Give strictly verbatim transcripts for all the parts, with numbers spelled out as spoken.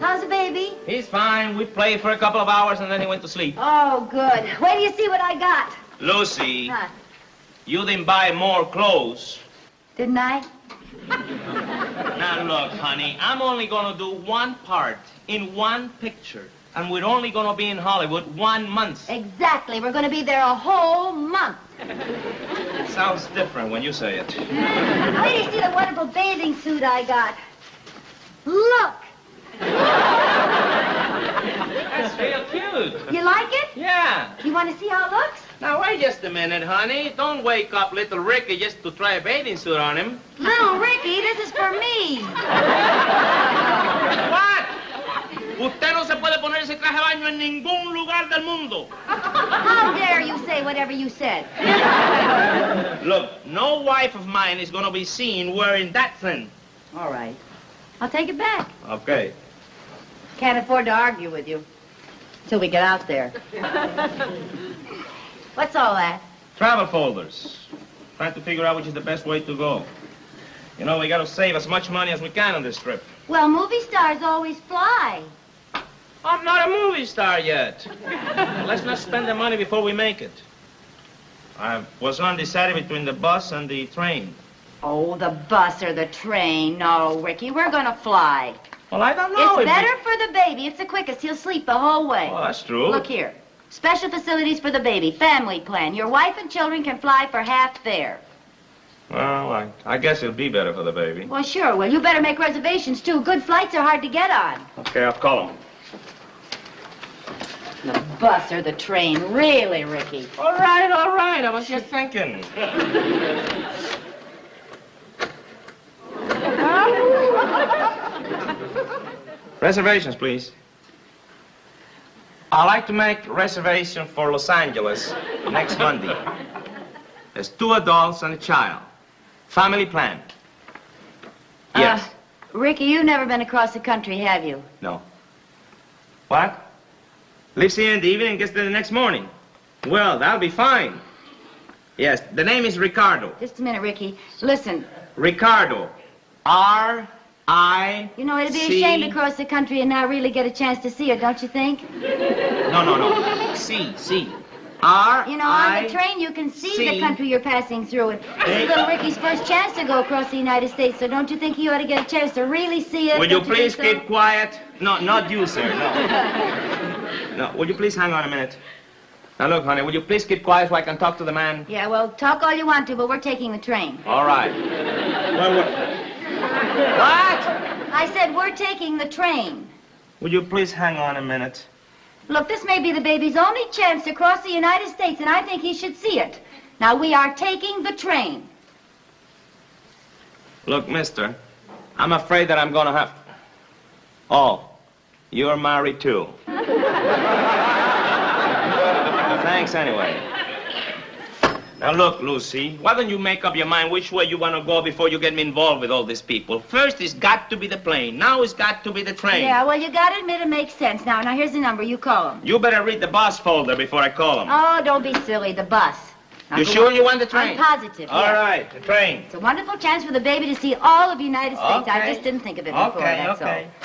How's the baby? He's fine. We played for a couple of hours and then he went to sleep. Oh, good. Wait till you see what I got. Lucy, Huh? you didn't buy more clothes. Didn't I? Now, look, honey, I'm only going to do one part in one picture. And we're only going to be in Hollywood one month. Exactly. We're going to be there a whole month. It sounds different when you say it. Wait till you see the wonderful bathing suit I got. Look. That's real cute. You like it? Yeah. You want to see how it looks? Now, wait just a minute, honey. Don't wake up little Ricky just to try a bathing suit on him. Little Ricky, this is for me. What? Usted no se puede poner ese traje de baño en ningún lugar del mundo. How dare you say whatever you said? Look, no wife of mine is going to be seen wearing that thing. All right. I'll take it back. Okay. Can't afford to argue with you till we get out there. What's all that? Travel folders. Trying to figure out which is the best way to go. You know, we got to save as much money as we can on this trip. Well, movie stars always fly. I'm not a movie star yet. Let's not spend the money before we make it. I was undecided between the bus and the train. Oh, the bus or the train. No, Ricky, we're going to fly. Well, I don't know. It's if better we... for the baby. It's the quickest. He'll sleep the whole way. Well, that's true. Look here. Special facilities for the baby. Family plan. Your wife and children can fly for half fare. Well, I, I guess it'll be better for the baby. Well, sure. Well, you better make reservations, too. Good flights are hard to get on. Okay, I'll call him. The bus or the train. Really, Ricky? All right, all right. I was just thinking. Reservations, please. I'd like to make reservation for Los Angeles next Monday. There's two adults and a child. Family plan. Yes. Uh, Ricky, you've never been across the country, have you? No. What? Leaves here in the evening and gets there the next morning. Well, that'll be fine. Yes, the name is Ricardo. Just a minute, Ricky. Listen. Ricardo. R I You know, it'd be C... a shame to cross the country and not really get a chance to see her, don't you think? No, no, no. C, C. R You know, on the train you can see C... the country you're passing through. And this is little Ricky's first chance to go across the United States, so don't you think he ought to get a chance to really see it? Will you Don't please think so? keep quiet? No, not you, sir, no. No, will you please hang on a minute? Now, look, honey, will you please keep quiet so I can talk to the man? Yeah, well, talk all you want to, but we're taking the train. All right. Well, what? What? I said we're taking the train. Will you please hang on a minute? Look, this may be the baby's only chance to cross the United States, and I think he should see it. Now, we are taking the train. Look, mister, I'm afraid that I'm going to have... Oh, you're married, too. Thanks, anyway. Now, look, Lucy, why don't you make up your mind which way you want to go before you get me involved with all these people? First, it's got to be the plane. Now, it's got to be the train. Yeah, well, you got to admit it makes sense. Now, now, here's the number. You call him. You better read the bus folder before I call him. Oh, don't be silly. The bus. Now, You go sure on. you want the train? I'm positive, All yes. right, the train. It's a wonderful chance for the baby to see all of the United States. I Okay. just didn't think of it before, Okay, that's okay. all.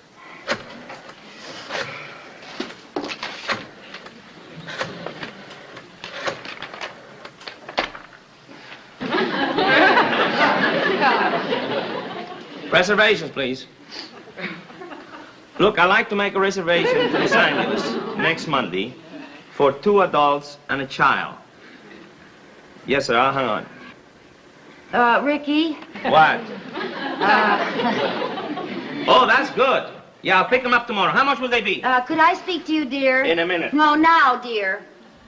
Reservations, please. Look, I'd like to make a reservation to Los Angeles next Monday for two adults and a child. Yes, sir, I'll hang on. Uh, Ricky? What? Uh, Oh, that's good. Yeah, I'll pick them up tomorrow. How much will they be? uh, could I speak to you, dear? In a minute. No, now, dear.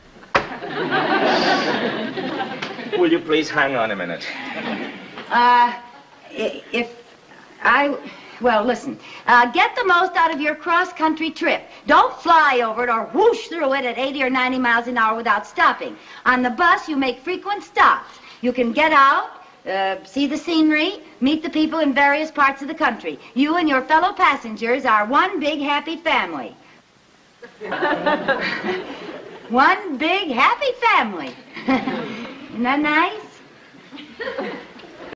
Will you please hang on a minute? Uh, i- if I... Well, listen. Uh, get the most out of your cross-country trip. Don't fly over it or whoosh through it at eighty or ninety miles an hour without stopping. On the bus, you make frequent stops. You can get out, uh, see the scenery, meet the people in various parts of the country. You and your fellow passengers are one big happy family. One big happy family. Isn't that nice?